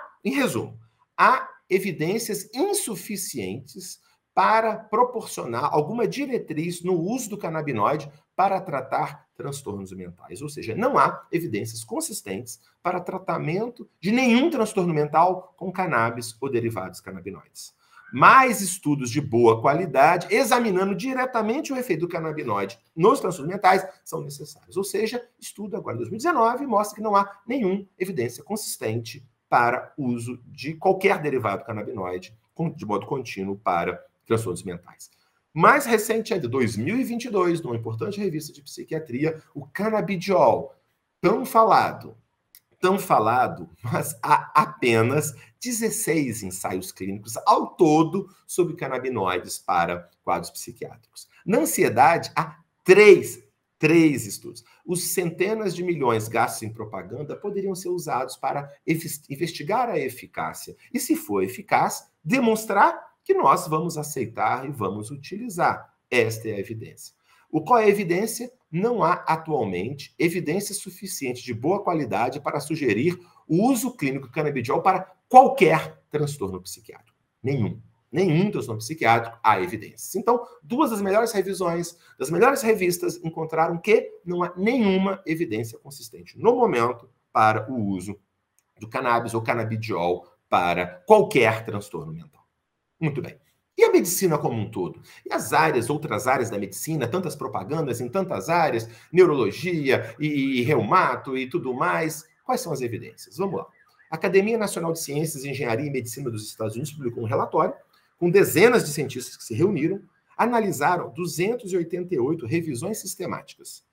evidências insuficientes para proporcionar alguma diretriz no uso do canabinoide para tratar transtornos mentais. Ou seja, não há evidências consistentes para tratamento de nenhum transtorno mental com cannabis ou derivados canabinoides. Mais estudos de boa qualidade, examinando diretamente o efeito do canabinoide nos transtornos mentais, são necessários. Ou seja, estudo agora em 2019 mostra que não há nenhuma evidência consistente para uso de qualquer derivado canabinoide de modo contínuo para transtornos mentais. Mais recente ainda, 2022, numa importante revista de psiquiatria, o canabidiol, tão falado, mas há apenas 16 ensaios clínicos ao todo sobre canabinoides para quadros psiquiátricos. Na ansiedade, há três estudos. Os centenas de milhões gastos em propaganda poderiam ser usados para investigar a eficácia. E, se for eficaz, demonstrar que nós vamos aceitar e vamos utilizar. Esta é a evidência. Qual é a evidência? Não há atualmente evidência suficiente de boa qualidade para sugerir o uso clínico do canabidiol para qualquer transtorno psiquiátrico. Nenhum transtorno psiquiátrico há evidências. Então, duas das melhores revisões, das melhores revistas, encontraram que não há nenhuma evidência consistente no momento para o uso do cannabis ou canabidiol para qualquer transtorno mental. Muito bem. E a medicina como um todo? E as outras áreas da medicina, tantas propagandas em tantas áreas, neurologia e reumato e tudo mais, quais são as evidências? Vamos lá. A Academia Nacional de Ciências, Engenharia e Medicina dos Estados Unidos publicou um relatório com dezenas de cientistas que se reuniram, analisaram 288 revisões sistemáticas,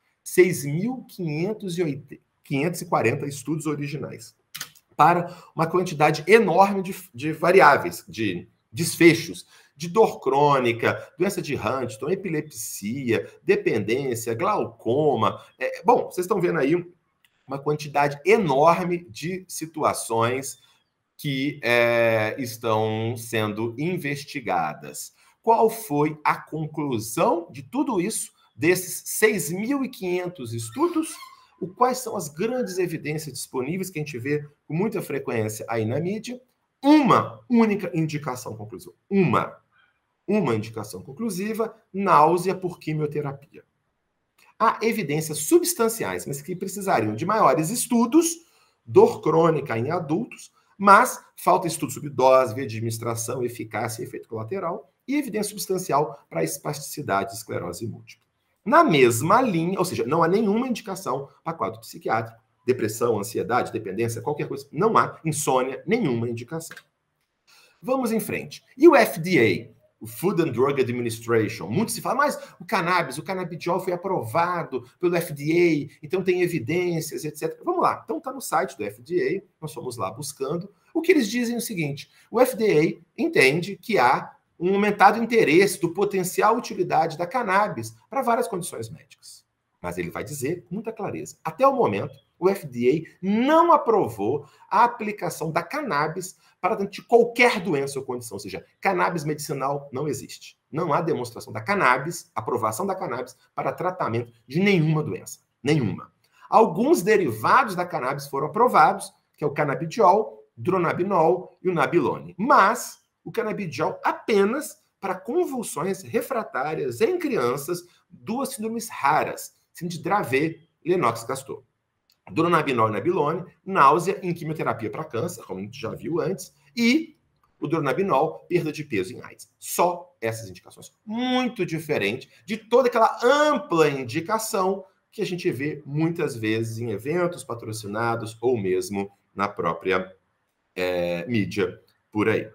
6.540 estudos originais, para uma quantidade enorme de variáveis, de desfechos, de dor crônica, doença de Huntington, epilepsia, dependência, glaucoma. Bom, vocês estão vendo aí uma quantidade enorme de situações que estão sendo investigadas. Qual foi a conclusão de tudo isso, desses 6.500 estudos? Quais são as grandes evidências disponíveis que a gente vê com muita frequência aí na mídia? Uma única indicação conclusiva. Uma indicação conclusiva: náusea por quimioterapia. Há evidências substanciais, mas que precisariam de maiores estudos, dor crônica em adultos, mas falta estudo sobre dose, via de administração, eficácia e efeito colateral, e evidência substancial para espasticidade e esclerose múltipla. Na mesma linha, ou seja, não há nenhuma indicação para quadro psiquiátrico, depressão, ansiedade, dependência, qualquer coisa. Não há insônia, nenhuma indicação. Vamos em frente. E o FDA? o Food and Drug Administration. Muito se fala, mas o canabidiol foi aprovado pelo FDA, então tem evidências, etc. Vamos lá, então está no site do FDA, nós fomos lá buscando. O que eles dizem é o seguinte, o FDA entende que há um aumentado interesse do potencial utilidade da cannabis para várias condições médicas. Mas ele vai dizer com muita clareza, até o momento, o FDA não aprovou a aplicação da cannabis para dentro de qualquer doença ou condição, ou seja, cannabis medicinal não existe. Não há demonstração da cannabis, aprovação da cannabis para tratamento de nenhuma doença, nenhuma. Alguns derivados da cannabis foram aprovados, que é o canabidiol, dronabinol e o nabilone, mas o canabidiol apenas para convulsões refratárias em crianças, duas síndromes raras, síndrome de Dravet e Lennox-Gastaut. Dronabinol e nabilone, náusea em quimioterapia para câncer, como a gente já viu antes, e o dronabinol, perda de peso em AIDS. Só essas indicações. Muito diferente de toda aquela ampla indicação que a gente vê muitas vezes em eventos patrocinados ou mesmo na própria mídia por aí.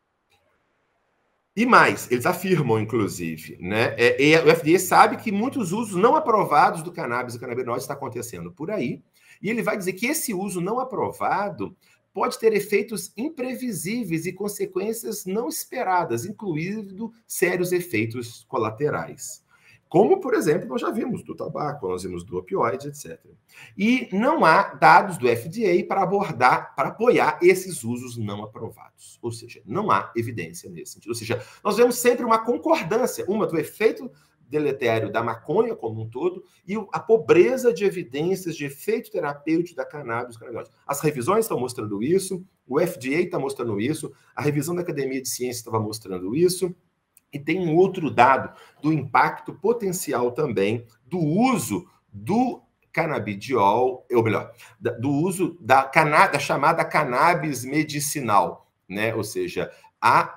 E mais, eles afirmam, inclusive, né? O FDA sabe que muitos usos não aprovados do cannabis e canabinoides está acontecendo por aí, e ele vai dizer que esse uso não aprovado pode ter efeitos imprevisíveis e consequências não esperadas, incluindo sérios efeitos colaterais. Como, por exemplo, nós já vimos do tabaco, nós vimos do opioide, etc. E não há dados do FDA para apoiar esses usos não aprovados. Ou seja, não há evidência nesse sentido. Ou seja, nós vemos sempre uma concordância, uma do efeito deletério da maconha como um todo e a pobreza de evidências de efeito terapêutico da cannabis. As revisões estão mostrando isso, o FDA está mostrando isso, a revisão da Academia de Ciências estava mostrando isso. E tem um outro dado do impacto potencial também do uso do canabidiol, ou melhor, do uso da chamada cannabis medicinal, né? Ou seja, há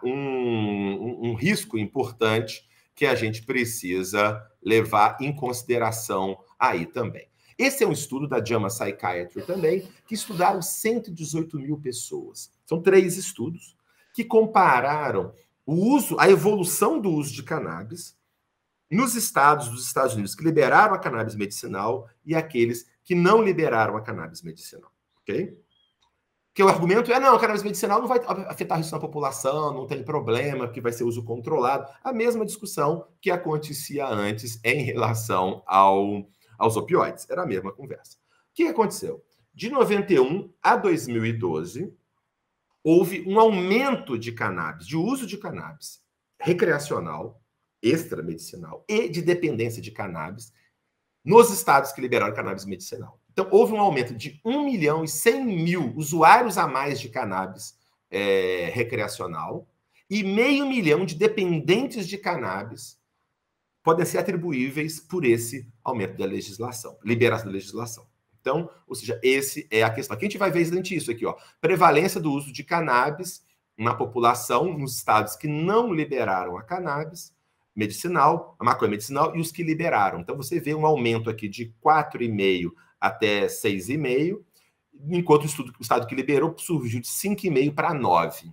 um risco importante que a gente precisa levar em consideração aí também. Esse é um estudo da JAMA Psychiatry também, que estudaram 118 mil pessoas. São 3 estudos que compararam a evolução do uso de cannabis nos estados dos Estados Unidos que liberaram a cannabis medicinal e aqueles que não liberaram a cannabis medicinal, ok? Porque o argumento é, não, a cannabis medicinal não vai afetar isso na população, não tem problema, que vai ser uso controlado. A mesma discussão que acontecia antes em relação aos opioides. Era a mesma conversa. O que aconteceu? De 91 a 2012... houve um aumento de cannabis, de uso de cannabis recreacional, extramedicinal e de dependência de cannabis nos estados que liberaram cannabis medicinal. Então, houve um aumento de 1.100.000 usuários a mais de cannabis recreacional e 500 mil de dependentes de cannabis podem ser atribuíveis por esse aumento da legislação, liberação da legislação. Então, ou seja, esse é a questão. Aqui a gente vai ver exatamente isso aqui, ó. Prevalência do uso de cannabis na população, nos estados que não liberaram a cannabis medicinal, a maconha medicinal, e os que liberaram. Então, você vê um aumento aqui de 4,5 até 6,5, enquanto o estado que liberou surgiu de 5,5 para 9.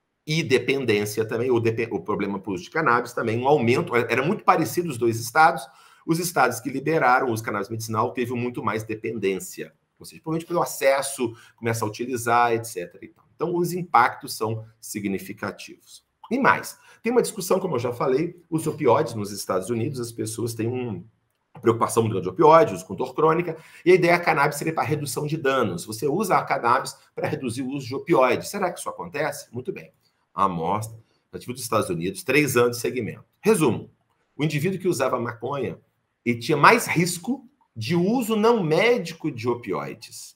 E dependência também, o problema para o uso de cannabis também, um aumento, era muito parecido os dois estados. Os estados que liberaram os cannabis medicinal teve muito mais dependência, ou seja, provavelmente pelo acesso, começa a utilizar, etc. Então, os impactos são significativos. E mais, tem uma discussão, como eu já falei, os opioides nos Estados Unidos, as pessoas têm uma preocupação muito grande de opioides, com dor crônica, e a ideia é a cannabis seria para redução de danos. Você usa a cannabis para reduzir o uso de opioides. Será que isso acontece? Muito bem. A amostra, nativa dos Estados Unidos, 3 anos de segmento. Resumo, o indivíduo que usava maconha e tinha mais risco de uso não médico de opioides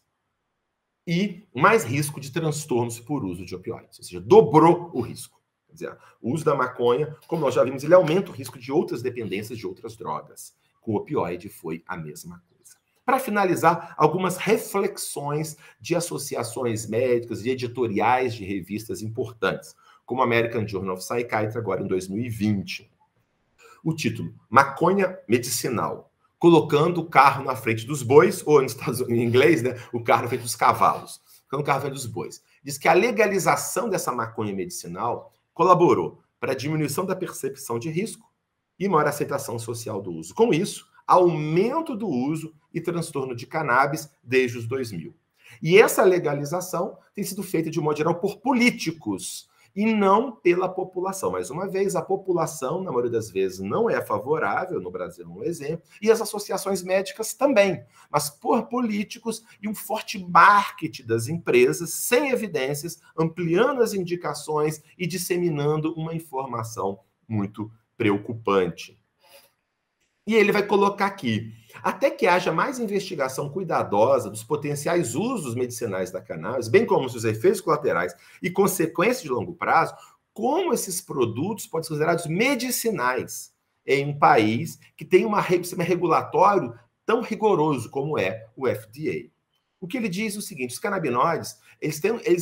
e mais risco de transtornos por uso de opioides, ou seja, dobrou o risco. Quer dizer, o uso da maconha, como nós já vimos, ele aumenta o risco de outras dependências de outras drogas. Com o opioide foi a mesma coisa. Para finalizar, algumas reflexões de associações médicas e editoriais de revistas importantes, como a American Journal of Psychiatry, agora em 2020. O título, Maconha Medicinal, colocando o carro na frente dos bois, ou em inglês, né, o carro na frente dos cavalos, colocando o carro na frente dos bois. Diz que a legalização dessa maconha medicinal colaborou para diminuição da percepção de risco e maior aceitação social do uso. Com isso, aumento do uso e transtorno de cannabis desde os 2000. E essa legalização tem sido feita, de modo geral, por políticos e não pela população. Mais uma vez, a população, na maioria das vezes, não é favorável, no Brasil é um exemplo, e as associações médicas também, mas por políticos e um forte marketing das empresas, sem evidências, ampliando as indicações e disseminando uma informação muito preocupante. E ele vai colocar aqui, até que haja mais investigação cuidadosa dos potenciais usos medicinais da cannabis, bem como seus efeitos colaterais e consequências de longo prazo, como esses produtos podem ser considerados medicinais em um país que tem um sistema regulatório tão rigoroso como é o FDA. O que ele diz é o seguinte, os canabinoides, eles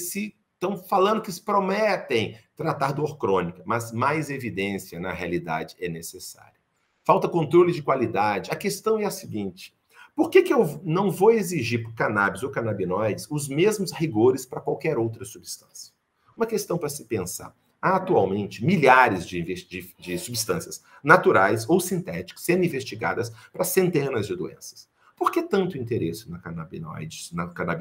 estão falando que se prometem tratar dor crônica, mas mais evidência, na realidade, é necessária. Falta controle de qualidade. A questão é a seguinte, por que eu não vou exigir para o cannabis ou canabinoides os mesmos rigores para qualquer outra substância? Uma questão para se pensar. Há atualmente milhares de substâncias naturais ou sintéticas sendo investigadas para centenas de doenças. Por que tanto interesse na cannabinoides,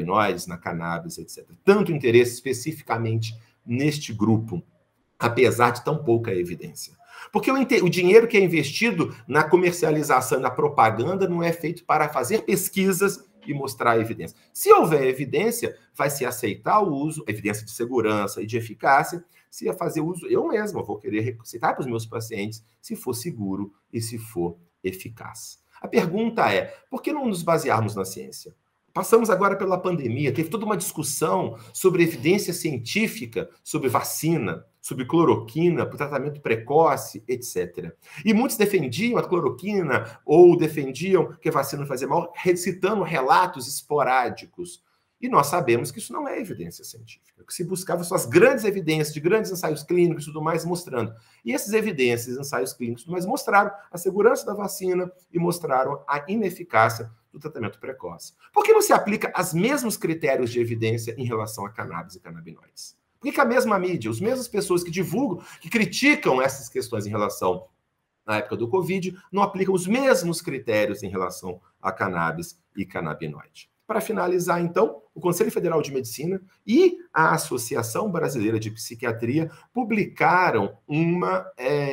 na cannabis, etc? Tanto interesse especificamente neste grupo, apesar de tão pouca evidência? Porque o dinheiro que é investido na comercialização e na propaganda não é feito para fazer pesquisas e mostrar evidência. Se houver evidência, vai se aceitar o uso, evidência de segurança e de eficácia, se ia fazer uso, eu mesmo vou querer receitar para os meus pacientes se for seguro e se for eficaz. A pergunta é, por que não nos basearmos na ciência? Passamos agora pela pandemia, teve toda uma discussão sobre evidência científica, sobre vacina, sobre cloroquina, para o tratamento precoce, etc. E muitos defendiam a cloroquina ou defendiam que a vacina não fazia mal, citando relatos esporádicos. E nós sabemos que isso não é evidência científica. O que se buscava são as grandes evidências de grandes ensaios clínicos e tudo mais mostrando. E essas evidências, ensaios clínicos e tudo mais, mostraram a segurança da vacina e mostraram a ineficácia do tratamento precoce. Por que não se aplica os mesmos critérios de evidência em relação a cannabis e canabinoides? Por que a mesma mídia, as mesmas pessoas que divulgam, que criticam essas questões em relação à época do Covid, não aplicam os mesmos critérios em relação a cannabis e canabinoide? Para finalizar, então, o Conselho Federal de Medicina e a Associação Brasileira de Psiquiatria publicaram uma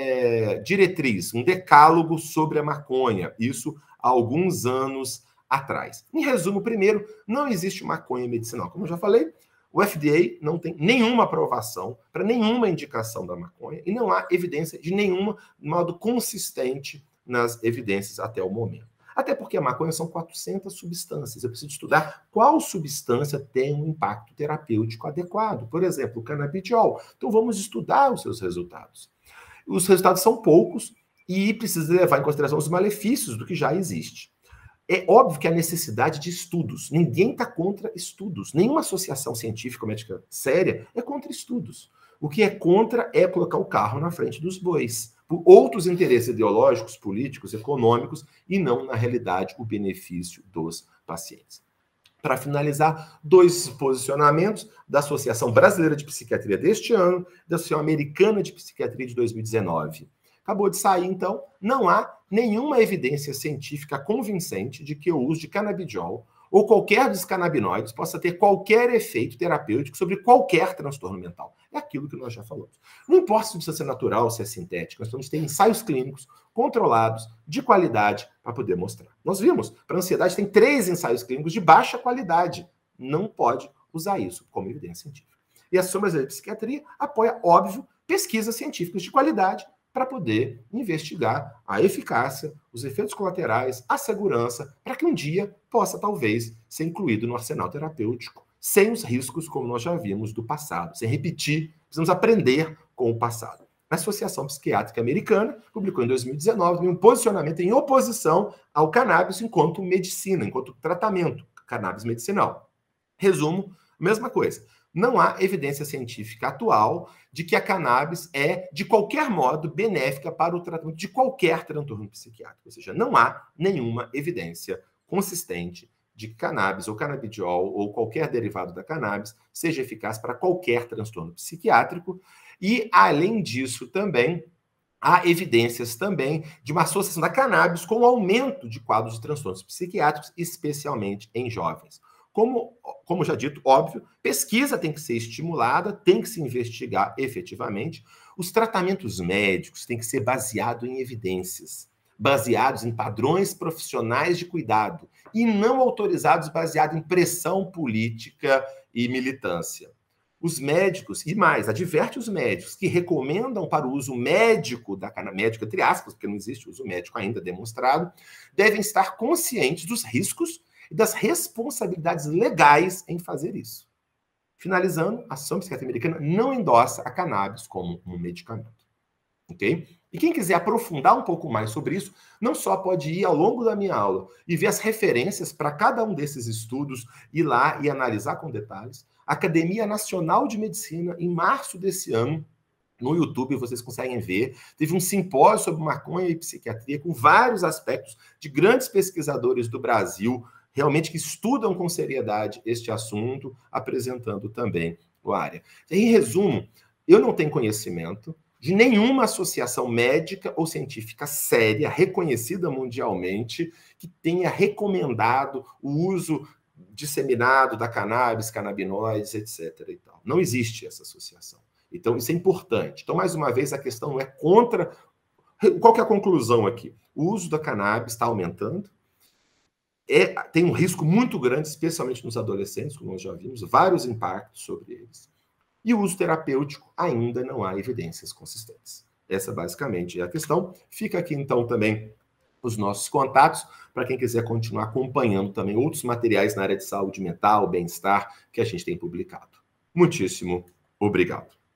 diretriz, um decálogo sobre a maconha, isso há alguns anos atrás. Em resumo, primeiro, não existe maconha medicinal. Como eu já falei, o FDA não tem nenhuma aprovação para nenhuma indicação da maconha e não há evidência de nenhum modo consistente nas evidências até o momento. Até porque a maconha são 400 substâncias. Eu preciso estudar qual substância tem um impacto terapêutico adequado. Por exemplo, o canabidiol. Então, vamos estudar os seus resultados. Os resultados são poucos e precisa levar em consideração os malefícios do que já existe. É óbvio que há necessidade de estudos. Ninguém está contra estudos. Nenhuma associação científica ou médica séria é contra estudos. O que é contra é colocar o carro na frente dos bois, por outros interesses ideológicos, políticos, econômicos, e não, na realidade, o benefício dos pacientes. Para finalizar, 2 posicionamentos da Associação Brasileira de Psiquiatria deste ano, da Associação Americana de Psiquiatria de 2019. Acabou de sair, então, não há nenhuma evidência científica convincente de que o uso de canabidiol ou qualquer dos canabinoides possa ter qualquer efeito terapêutico sobre qualquer transtorno mental. É aquilo que nós já falamos. Não importa se a substância é natural, se é sintética, nós temos que ter ensaios clínicos controlados, de qualidade, para poder mostrar. Nós vimos, para ansiedade tem 3 ensaios clínicos de baixa qualidade. Não pode usar isso como evidência científica. E a Associação Brasileira de Psiquiatria apoia, óbvio, pesquisas científicas de qualidade para poder investigar a eficácia, os efeitos colaterais, a segurança, para que um dia possa, talvez, ser incluído no arsenal terapêutico, sem os riscos, como nós já vimos, do passado. Sem repetir, precisamos aprender com o passado. A Associação Psiquiátrica Americana publicou em 2019 um posicionamento em oposição ao cannabis enquanto medicina, enquanto tratamento, cannabis medicinal. Resumo, mesma coisa. Não há evidência científica atual de que a cannabis é, de qualquer modo, benéfica para o tratamento de qualquer transtorno psiquiátrico. Ou seja, não há nenhuma evidência consistente de que cannabis ou canabidiol ou qualquer derivado da cannabis seja eficaz para qualquer transtorno psiquiátrico. E, além disso, também há evidências também de uma associação da cannabis com o aumento de quadros de transtornos psiquiátricos, especialmente em jovens. Como já dito, óbvio, pesquisa tem que ser estimulada, tem que se investigar efetivamente. Os tratamentos médicos têm que ser baseados em evidências, baseados em padrões profissionais de cuidado e não autorizados baseados em pressão política e militância. Os médicos, e mais, adverte os médicos que recomendam para o uso médico da cannabis, médico entre aspas, porque não existe uso médico ainda demonstrado, devem estar conscientes dos riscos e das responsabilidades legais em fazer isso. Finalizando, a Ação Psiquiátrica Americana não endossa a cannabis como um medicamento. Ok? E quem quiser aprofundar um pouco mais sobre isso, não só pode ir ao longo da minha aula e ver as referências para cada um desses estudos, ir lá e analisar com detalhes. A Academia Nacional de Medicina, em março desse ano, no YouTube vocês conseguem ver, teve um simpósio sobre maconha e psiquiatria com vários aspectos de grandes pesquisadores do Brasil, realmente que estudam com seriedade este assunto, apresentando também a área. Em resumo, eu não tenho conhecimento de nenhuma associação médica ou científica séria, reconhecida mundialmente, que tenha recomendado o uso disseminado da cannabis, canabinoides, etc. E tal. Não existe essa associação. Então, isso é importante. Então, mais uma vez, a questão não é contra... Qual que é a conclusão aqui? O uso da cannabis está aumentando, tem um risco muito grande, especialmente nos adolescentes, como nós já vimos, vários impactos sobre eles. E o uso terapêutico ainda não há evidências consistentes. Essa basicamente é a questão. Fica aqui então também os nossos contatos para quem quiser continuar acompanhando também outros materiais na área de saúde mental, bem-estar que a gente tem publicado. Muitíssimo obrigado.